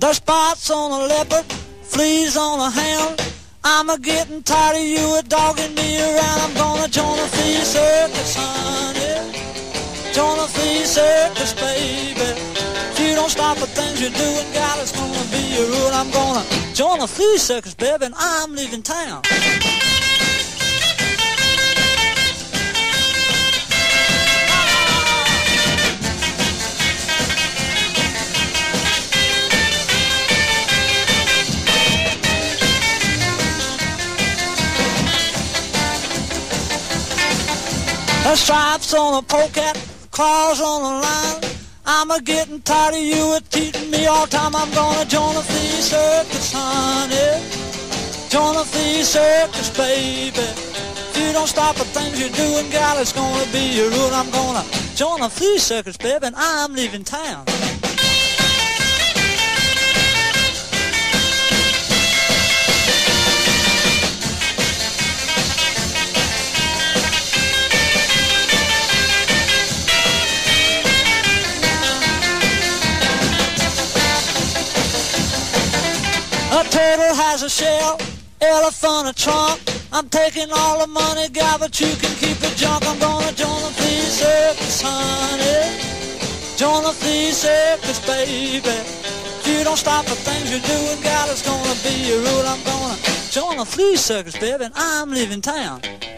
There's spots on a leopard, fleas on a hound. I'm a-getting tired of you a-dogging me around. I'm gonna join a flea circus, honey. Join a flea circus, baby. If you don't stop the things you're doing, God, it's gonna be your rule. I'm gonna join a flea circus, baby, and I'm leaving town. There's stripes on a polecat, claws on a line. I'm a-getting tired of you a-teasing me all the time. I'm gonna join a flea circus, honey. Join a flea circus, baby. If you don't stop the things you're doing, God, it's gonna be your rule. I'm gonna join a flea circus, baby, and I'm leaving town. A turtle has a shell, elephant a trunk. I'm taking all the money, God, but you can keep the junk. I'm gonna join the flea circus, honey. Join the flea circus, baby. If you don't stop the things you're doing, God, it's gonna be your rule. I'm gonna join the flea circus, baby, and I'm leaving town.